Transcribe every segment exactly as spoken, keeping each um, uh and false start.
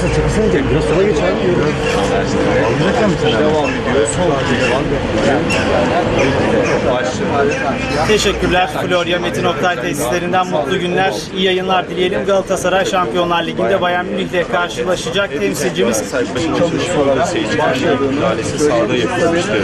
Biraz sola geç abi. Devam ediyor. Teşekkürler. Florya Metin Oktay tesislerinden mutlu günler, iyi yayınlar dileyelim. Galatasaray Şampiyonlar Ligi'nde Bayern Münih'le karşılaşacak. Temsilcimiz çalışmaları seyircilerin müdahalesi sahada yapılmıştı.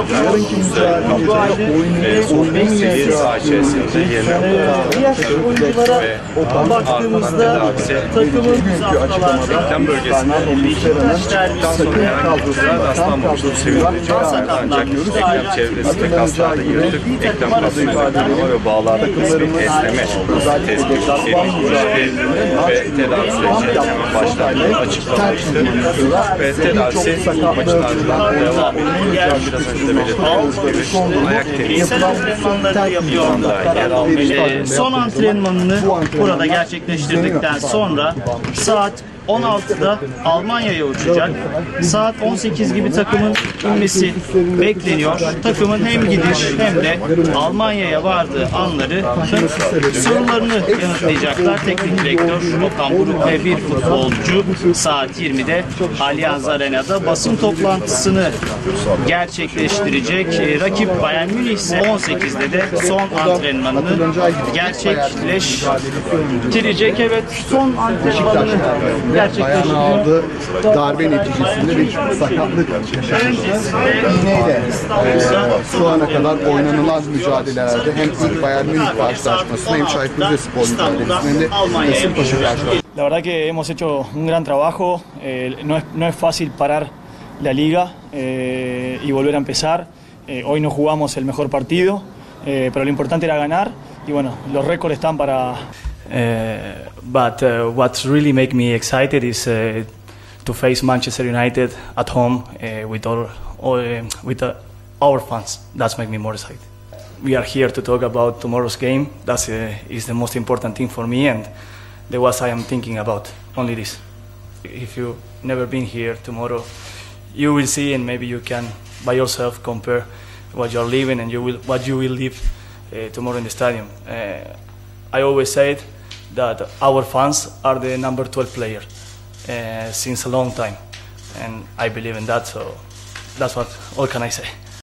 Ve son beş seviye saha içerisinde yerine diğer oyunculara baktığımızda takımın eklem bölgesinde çıktıktan sonra herhangi bir sıra rastlanmamıştı. Sevindirecek. Ancak eklem çevresinde kaslarda yırtık, eklem kaslarında kanama ve bağlarda kısmi esneme tespit edilmişti ve tedavi sürecine hemen başlandığı açıklanmıştı. Ve tedavisi maçın ardından devam ediyor. Biraz önce de belirttiğimiz gibi ayak tenisi antrenmanları yapıyordu. yer almış. Son antrenmanını burada gerçekleştirdikten sonra saat on altıda Almanya'ya uçacak. Saat on sekiz gibi takımın inmesi bekleniyor. Takımın hem gidiş hem de Almanya'ya vardığı anları sorularını yanıtlayacaklar. Teknik direktör Okan Buruk ve bir futbolcu saat yirmide Allianz Arena'da basın toplantısını gerçekleştirecek. Rakip Bayern Münih ise on sekizde de son antrenmanını gerçekleştirecek. Evet, son antrenmanını Ayağına aldığı darbe neticesinde bir sakatlık yaşamıştı. İğneyle e, şu ana kadar oynanılan mücadelelerde hem ilk Bayern Münih karşılaşmasında hem Çaykur Rizespor mücadelesinde hem de Kasımpaşa karşılaşmasında. La verdad que hemos hecho un gran trabajo, eh, no, es, no es fácil parar la liga eh, y volver a empezar. Eh, hoy no jugamos el mejor partido, eh, pero lo importante era ganar y bueno, los récords están para... Uh, but uh, what really makes me excited is uh, to face Manchester United at home uh, with all, all uh, with uh, our fans. That's make me more excited. We are here to talk about tomorrow's game. That uh, is the most important thing for me, and the what I am thinking about. Only this. If you've never been here tomorrow, you will see, and maybe you can by yourself compare what you're living and you will what you will live uh, tomorrow in the stadium. Uh, I always say it, that our fans are the number twelve player uh, since a long time, and I believe in that. So that's what all can I say.